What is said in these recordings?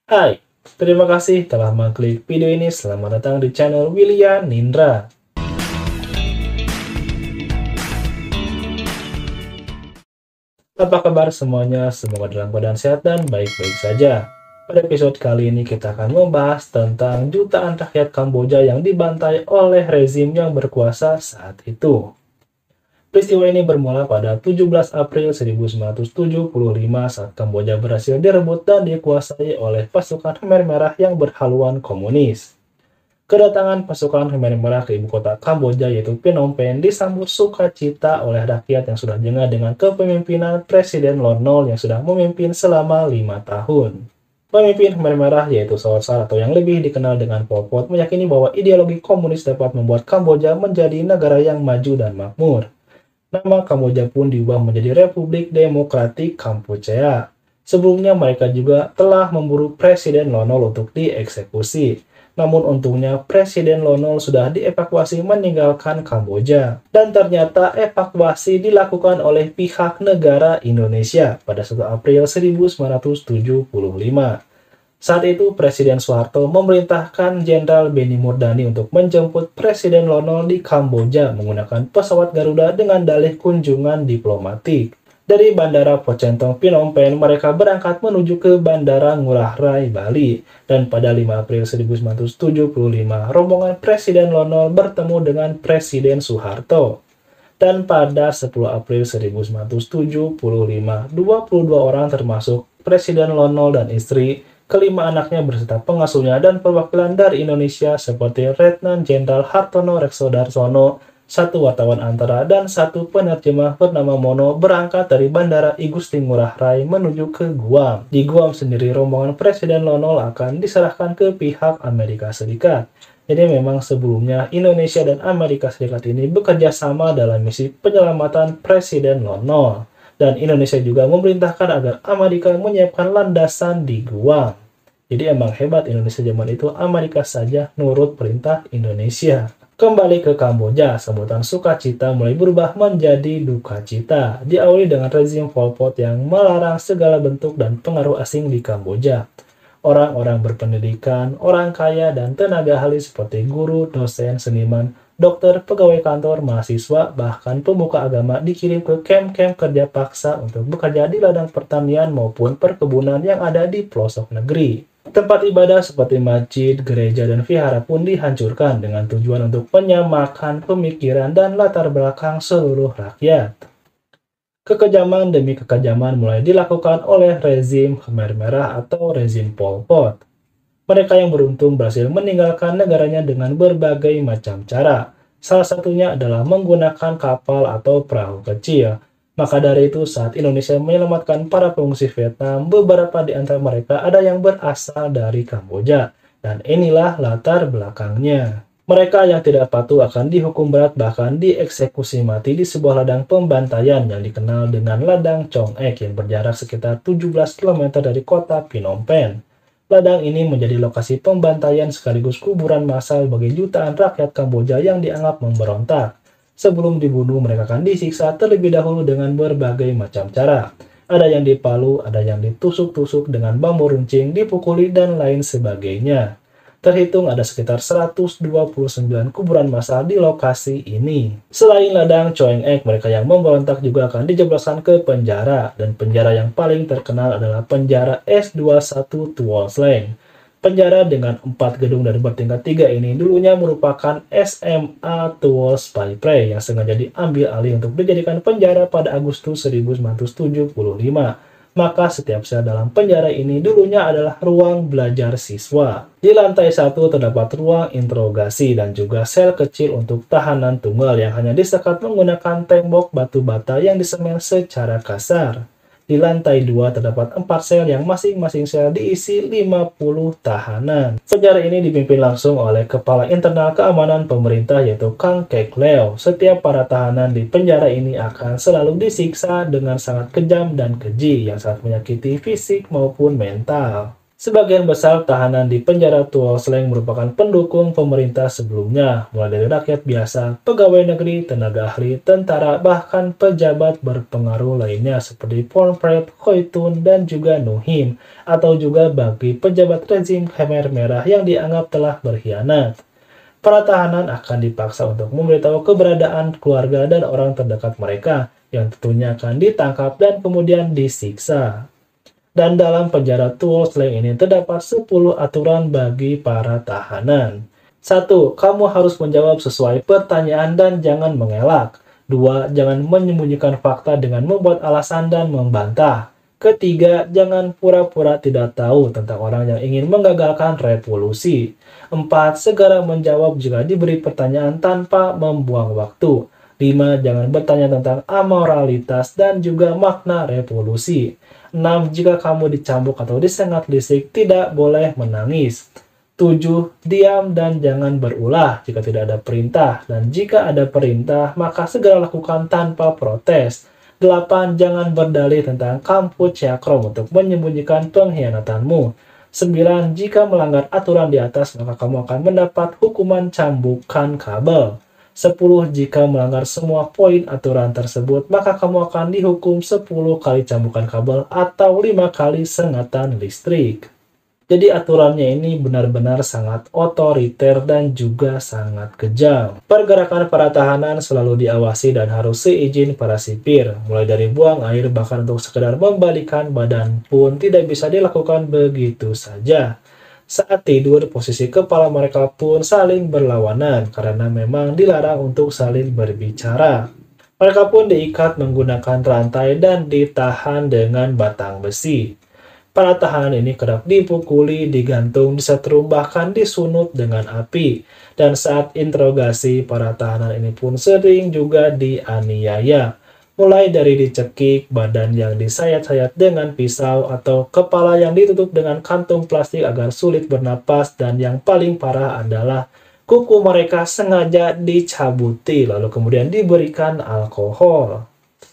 Hai, terima kasih telah mengklik video ini. Selamat datang di channel William Nindra. Apa kabar semuanya? Semoga dalam keadaan sehat dan baik-baik saja. Pada episode kali ini kita akan membahas tentang jutaan rakyat Kamboja yang dibantai oleh rezim yang berkuasa saat itu. Peristiwa ini bermula pada 17 April 1975 saat Kamboja berhasil direbut dan dikuasai oleh pasukan Khmer Merah yang berhaluan komunis. Kedatangan pasukan Khmer Merah ke ibu kota Kamboja yaitu Phnom Penh disambut sukacita oleh rakyat yang sudah jengah dengan kepemimpinan Presiden Lon Nol yang sudah memimpin selama 5 tahun. Pemimpin Khmer Merah yaitu Sosar atau yang lebih dikenal dengan Pol Pot meyakini bahwa ideologi komunis dapat membuat Kamboja menjadi negara yang maju dan makmur. Nama Kamboja pun diubah menjadi Republik Demokratik Kampuchea. Sebelumnya mereka juga telah memburu Presiden Lon Nol untuk dieksekusi. Namun untungnya Presiden Lon Nol sudah dievakuasi meninggalkan Kamboja. Dan ternyata evakuasi dilakukan oleh pihak negara Indonesia pada 1 April 1975. Saat itu Presiden Soeharto memerintahkan Jenderal Benny Murdani untuk menjemput Presiden Lon Nol di Kamboja menggunakan pesawat Garuda dengan dalih kunjungan diplomatik. Dari Bandara Pocentong Phnom Penh, mereka berangkat menuju ke Bandara Ngurah Rai, Bali. Dan pada 5 April 1975, rombongan Presiden Lon Nol bertemu dengan Presiden Soeharto. Dan pada 10 April 1975, 22 orang termasuk Presiden Lon Nol dan istri, kelima anaknya beserta pengasuhnya dan perwakilan dari Indonesia seperti Letnan Jenderal Hartono Reksodarsono, satu wartawan antara, dan satu penerjemah bernama Mono berangkat dari Bandara I Gusti Ngurah Rai menuju ke Guam. Di Guam sendiri, rombongan Presiden Lon Nol akan diserahkan ke pihak Amerika Serikat. Jadi memang sebelumnya Indonesia dan Amerika Serikat ini bekerja sama dalam misi penyelamatan Presiden Lon Nol. Dan Indonesia juga memerintahkan agar Amerika menyiapkan landasan di Guam. Jadi emang hebat Indonesia zaman itu, Amerika saja nurut perintah Indonesia. Kembali ke Kamboja, sambutan sukacita mulai berubah menjadi duka cita, diawali dengan rezim Pol Pot yang melarang segala bentuk dan pengaruh asing di Kamboja. Orang-orang berpendidikan, orang kaya, dan tenaga ahli seperti guru, dosen, seniman, dokter, pegawai kantor, mahasiswa, bahkan pemuka agama dikirim ke kamp-kamp kerja paksa untuk bekerja di ladang pertanian maupun perkebunan yang ada di pelosok negeri. Tempat ibadah seperti masjid, gereja, dan vihara pun dihancurkan dengan tujuan untuk menyamakan pemikiran dan latar belakang seluruh rakyat. Kekejaman demi kekejaman mulai dilakukan oleh rezim Khmer Merah atau rezim Pol Pot. Mereka yang beruntung berhasil meninggalkan negaranya dengan berbagai macam cara. Salah satunya adalah menggunakan kapal atau perahu kecil. Maka dari itu, saat Indonesia menyelamatkan para pengungsi Vietnam, beberapa di antara mereka ada yang berasal dari Kamboja. Dan inilah latar belakangnya. Mereka yang tidak patuh akan dihukum berat bahkan dieksekusi mati di sebuah ladang pembantaian yang dikenal dengan Ladang Chong Ek yang berjarak sekitar 17 km dari kota Phnom Penh. Ladang ini menjadi lokasi pembantaian sekaligus kuburan massal bagi jutaan rakyat Kamboja yang dianggap memberontak. Sebelum dibunuh, mereka akan disiksa terlebih dahulu dengan berbagai macam cara. Ada yang dipalu, ada yang ditusuk-tusuk dengan bambu runcing, dipukuli, dan lain sebagainya. Terhitung ada sekitar 129 kuburan massal di lokasi ini. Selain ladang Choeng Ek, mereka yang memberontak juga akan dijebloskan ke penjara. Dan penjara yang paling terkenal adalah penjara S21 Tuol Sleng. Penjara dengan 4 gedung dan bertingkat 3 ini dulunya merupakan SMA Tuol Spy Prey yang sengaja diambil alih untuk dijadikan penjara pada Agustus 1975. Maka setiap sel dalam penjara ini dulunya adalah ruang belajar siswa. Di lantai 1 terdapat ruang interogasi dan juga sel kecil untuk tahanan tunggal yang hanya disekat menggunakan tembok batu bata yang disemen secara kasar. Di lantai 2 terdapat 4 sel yang masing-masing sel diisi 50 tahanan. Penjara ini dipimpin langsung oleh Kepala Internal Keamanan Pemerintah yaitu Kang Kek Leo. Setiap para tahanan di penjara ini akan selalu disiksa dengan sangat kejam dan keji yang sangat menyakiti fisik maupun mental. Sebagian besar tahanan di penjara Tuol Sleng merupakan pendukung pemerintah sebelumnya, mulai dari rakyat biasa, pegawai negeri, tenaga ahli, tentara, bahkan pejabat berpengaruh lainnya seperti Pornpret, Khoitun, dan juga Nuhim, atau juga bagi pejabat rezim Khmer Merah yang dianggap telah berkhianat. Para tahanan akan dipaksa untuk memberitahu keberadaan keluarga dan orang terdekat mereka, yang tentunya akan ditangkap dan kemudian disiksa. Dan dalam penjara Tuol Sleng ini terdapat 10 aturan bagi para tahanan. 1. Kamu harus menjawab sesuai pertanyaan dan jangan mengelak. 2. Jangan menyembunyikan fakta dengan membuat alasan dan membantah. Ketiga, jangan pura-pura tidak tahu tentang orang yang ingin menggagalkan revolusi. 4. Segera menjawab jika diberi pertanyaan tanpa membuang waktu. 5. Jangan bertanya tentang amoralitas dan juga makna revolusi. 6. Jika kamu dicambuk atau disengat listrik, tidak boleh menangis. 7. Diam dan jangan berulah jika tidak ada perintah. Dan jika ada perintah, maka segera lakukan tanpa protes. 8. Jangan berdalih tentang Kampuchea-Krom untuk menyembunyikan pengkhianatanmu. 9. Jika melanggar aturan di atas, maka kamu akan mendapat hukuman cambukan kabel. 10. Jika melanggar semua poin aturan tersebut, maka kamu akan dihukum 10 kali cambukan kabel atau 5 kali sengatan listrik. Jadi aturannya ini benar-benar sangat otoriter dan juga sangat kejam. Pergerakan para tahanan selalu diawasi dan harus seizin para sipir. Mulai dari buang air bahkan untuk sekedar membalikan badan pun tidak bisa dilakukan begitu saja. Saat tidur, posisi kepala mereka pun saling berlawanan karena memang dilarang untuk saling berbicara. Mereka pun diikat menggunakan rantai dan ditahan dengan batang besi. Para tahanan ini kerap dipukuli, digantung, disetrum, bahkan disunut dengan api. Dan saat interogasi, para tahanan ini pun sering juga dianiaya. Mulai dari dicekik, badan yang disayat-sayat dengan pisau, atau kepala yang ditutup dengan kantung plastik agar sulit bernapas, dan yang paling parah adalah kuku mereka sengaja dicabuti, lalu kemudian diberikan alkohol.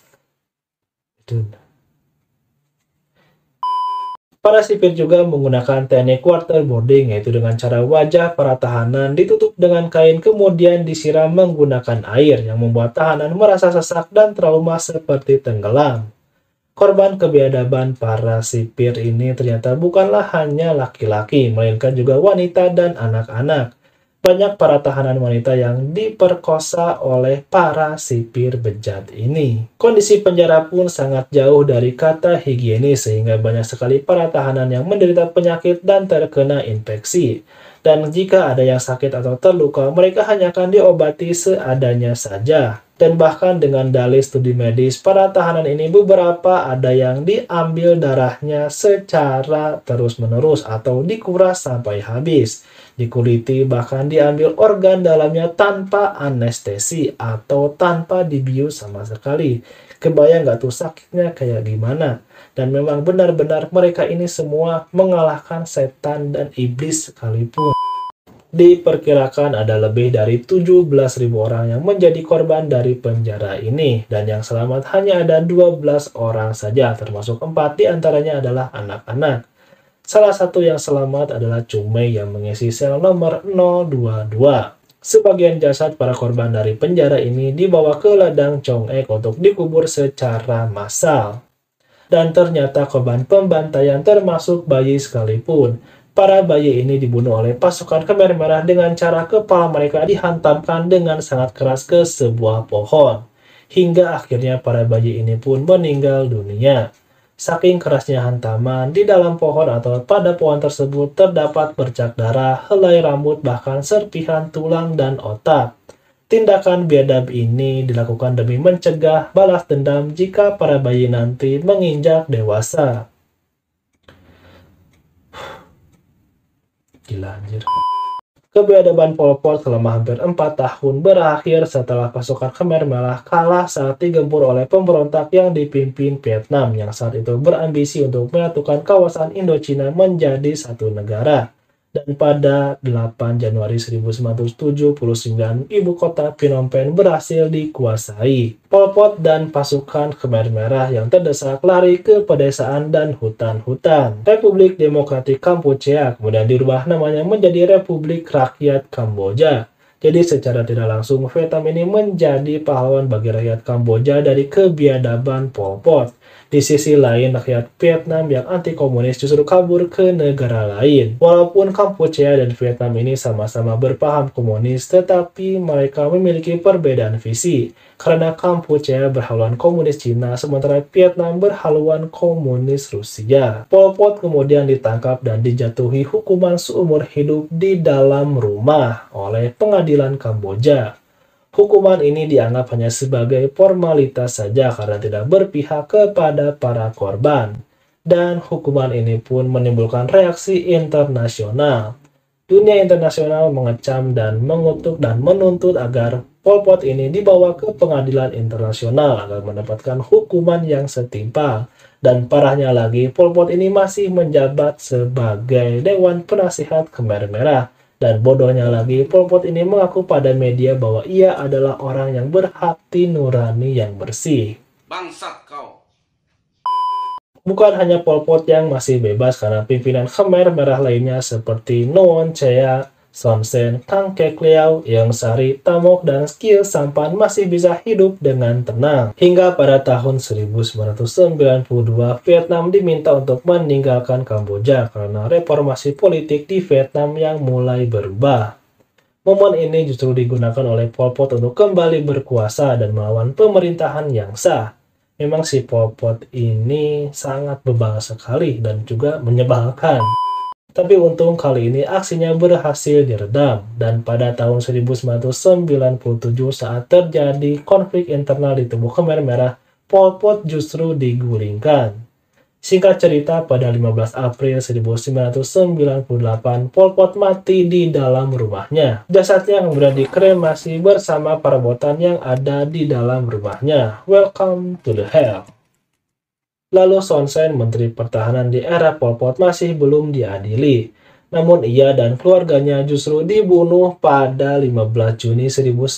Para sipir juga menggunakan teknik waterboarding, yaitu dengan cara wajah para tahanan ditutup dengan kain kemudian disiram menggunakan air yang membuat tahanan merasa sesak dan trauma seperti tenggelam. Korban kebiadaban para sipir ini ternyata bukanlah hanya laki-laki, melainkan juga wanita dan anak-anak. Banyak para tahanan wanita yang diperkosa oleh para sipir bejat ini. Kondisi penjara pun sangat jauh dari kata higienis sehingga banyak sekali para tahanan yang menderita penyakit dan terkena infeksi. Dan jika ada yang sakit atau terluka, mereka hanya akan diobati seadanya saja. Dan bahkan dengan dalih studi medis, para tahanan ini beberapa ada yang diambil darahnya secara terus-menerus atau dikuras sampai habis. Dikuliti, bahkan diambil organ dalamnya tanpa anestesi atau tanpa dibius sama sekali. Kebayang nggak tuh sakitnya kayak gimana? Dan memang benar-benar mereka ini semua mengalahkan setan dan iblis sekalipun. Diperkirakan ada lebih dari 17.000 orang yang menjadi korban dari penjara ini, dan yang selamat hanya ada 12 orang saja, termasuk 4 diantaranya adalah anak-anak. Salah satu yang selamat adalah Chumei yang mengisi sel nomor 022. Sebagian jasad para korban dari penjara ini dibawa ke ladang Chong'ek untuk dikubur secara massal. Dan ternyata korban pembantaian termasuk bayi sekalipun. Para bayi ini dibunuh oleh pasukan Khmer Merah dengan cara kepala mereka dihantamkan dengan sangat keras ke sebuah pohon. Hingga akhirnya para bayi ini pun meninggal dunia. Saking kerasnya hantaman, di dalam pohon atau pada pohon tersebut terdapat bercak darah, helai rambut, bahkan serpihan tulang dan otak. Tindakan biadab ini dilakukan demi mencegah balas dendam jika para bayi nanti menginjak dewasa. Gila anjir. Kebiadaban Pol Pot selama hampir 4 tahun berakhir setelah pasukan Khmer Merah kalah saat digempur oleh pemberontak yang dipimpin Vietnam yang saat itu berambisi untuk menyatukan kawasan Indochina menjadi satu negara. Dan pada 8 Januari 1979, ibu kota Phnom Penh berhasil dikuasai. Pol Pot dan pasukan Khmer Merah yang terdesak lari ke pedesaan dan hutan-hutan. Republik Demokratik Kampuchea kemudian dirubah namanya menjadi Republik Rakyat Kamboja. Jadi secara tidak langsung Vietnam ini menjadi pahlawan bagi rakyat Kamboja dari kebiadaban Pol Pot. Di sisi lain, rakyat Vietnam yang anti-komunis justru kabur ke negara lain. Walaupun Kampuchea dan Vietnam ini sama-sama berpaham komunis, tetapi mereka memiliki perbedaan visi. Karena Kampuchea berhaluan komunis Cina, sementara Vietnam berhaluan komunis Rusia. Pol Pot kemudian ditangkap dan dijatuhi hukuman seumur hidup di dalam rumah oleh pengadilan Kamboja. Hukuman ini dianggap hanya sebagai formalitas saja karena tidak berpihak kepada para korban. Dan hukuman ini pun menimbulkan reaksi internasional. Dunia internasional mengecam dan mengutuk dan menuntut agar Pol Pot ini dibawa ke pengadilan internasional agar mendapatkan hukuman yang setimpal. Dan parahnya lagi, Pol Pot ini masih menjabat sebagai Dewan Penasihat Khmer Merah. Dan bodohnya lagi, Pol Pot ini mengaku pada media bahwa ia adalah orang yang berhati nurani yang bersih. Bangsat kau. Bukan hanya Pol Pot yang masih bebas karena pimpinan Khmer Merah lainnya seperti Nuon Chea, Son Sen, Kang Kek Leau, Ieng Sari, Tamok, dan Kiew Sampan masih bisa hidup dengan tenang. Hingga pada tahun 1992, Vietnam diminta untuk meninggalkan Kamboja karena reformasi politik di Vietnam yang mulai berubah. Momen ini justru digunakan oleh Pol Pot untuk kembali berkuasa dan melawan pemerintahan yang sah. Memang si Pol Pot ini sangat bebal sekali dan juga menyebalkan. Tapi untung kali ini aksinya berhasil diredam, dan pada tahun 1997 saat terjadi konflik internal di tubuh Khmer Merah, Pol Pot justru digulingkan. Singkat cerita, pada 15 April 1998, Pol Pot mati di dalam rumahnya. Jasadnya kemudian dikremasi bersama perabotan yang ada di dalam rumahnya. Welcome to the hell. Lalu Son Sen, Menteri Pertahanan di era Pol Pot, masih belum diadili. Namun ia dan keluarganya justru dibunuh pada 15 Juni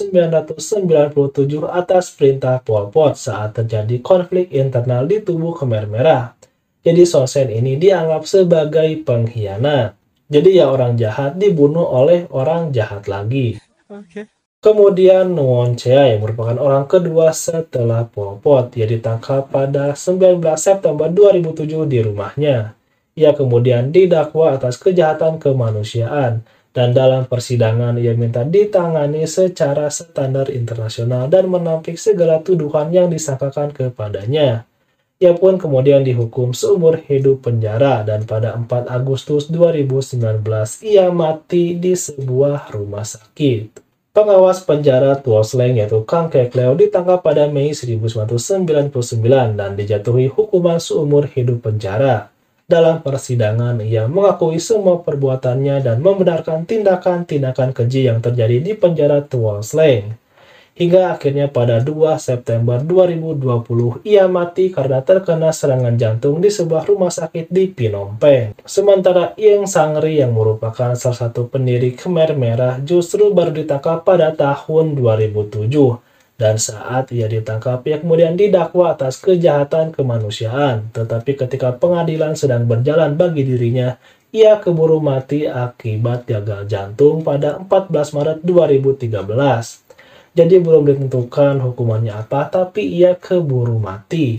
1997 atas perintah Pol Pot saat terjadi konflik internal di tubuh Khmer Merah. Jadi Son Sen ini dianggap sebagai pengkhianat. Jadi ya orang jahat dibunuh oleh orang jahat lagi. Kemudian Nuon Chea yang merupakan orang kedua setelah Pol Pot, ia ditangkap pada 19 September 2007 di rumahnya. Ia kemudian didakwa atas kejahatan kemanusiaan, dan dalam persidangan ia minta ditangani secara standar internasional dan menampik segala tuduhan yang disangkakan kepadanya. Ia pun kemudian dihukum seumur hidup penjara, dan pada 4 Agustus 2019 ia mati di sebuah rumah sakit. Pengawas penjara Tuol Sleng yaitu Kang Kek Leau ditangkap pada Mei 1999 dan dijatuhi hukuman seumur hidup penjara. Dalam persidangan, ia mengakui semua perbuatannya dan membenarkan tindakan-tindakan keji yang terjadi di penjara Tuol Sleng. Hingga akhirnya pada 2 September 2020, ia mati karena terkena serangan jantung di sebuah rumah sakit di Phnom Penh. Sementara Ieng Sangri yang merupakan salah satu pendiri Khmer Merah justru baru ditangkap pada tahun 2007. Dan saat ia ditangkap, ia kemudian didakwa atas kejahatan kemanusiaan. Tetapi ketika pengadilan sedang berjalan bagi dirinya, ia keburu mati akibat gagal jantung pada 14 Maret 2013. Jadi belum ditentukan hukumannya apa, tapi ia keburu mati.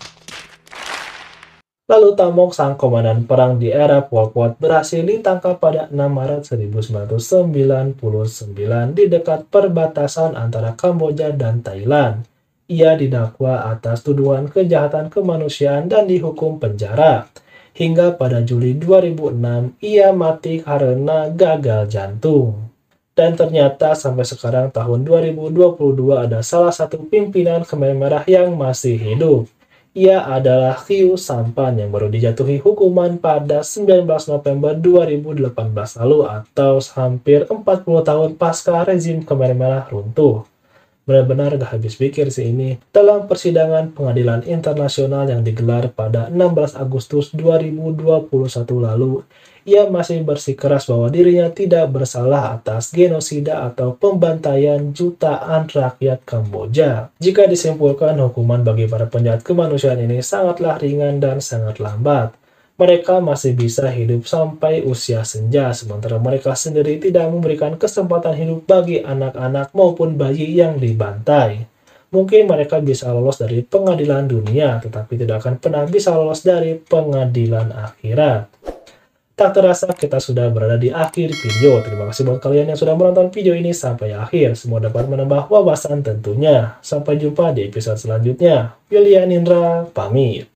Lalu Tamok, sang komandan perang di era Pol Pot, berhasil ditangkap pada 6 Maret 1999 di dekat perbatasan antara Kamboja dan Thailand. Ia didakwa atas tuduhan kejahatan kemanusiaan dan dihukum penjara. Hingga pada Juli 2006, ia mati karena gagal jantung. Dan ternyata sampai sekarang tahun 2022 ada salah satu pimpinan Khmer Merah yang masih hidup. Ia adalah Kiew Sampan yang baru dijatuhi hukuman pada 19 November 2018 lalu atau hampir 40 tahun pasca rezim Khmer Merah runtuh. Benar-benar gak habis pikir sih ini. Dalam persidangan pengadilan internasional yang digelar pada 16 Agustus 2021 lalu, ia masih bersikeras bahwa dirinya tidak bersalah atas genosida atau pembantaian jutaan rakyat Kamboja. Jika disimpulkan, hukuman bagi para penjahat kemanusiaan ini sangatlah ringan dan sangat lambat. Mereka masih bisa hidup sampai usia senja, sementara mereka sendiri tidak memberikan kesempatan hidup bagi anak-anak maupun bayi yang dibantai. Mungkin mereka bisa lolos dari pengadilan dunia, tetapi tidak akan pernah bisa lolos dari pengadilan akhirat. Tak terasa kita sudah berada di akhir video. Terima kasih buat kalian yang sudah menonton video ini sampai akhir. Semoga dapat menambah wawasan tentunya. Sampai jumpa di episode selanjutnya. Yulian Indra, pamit.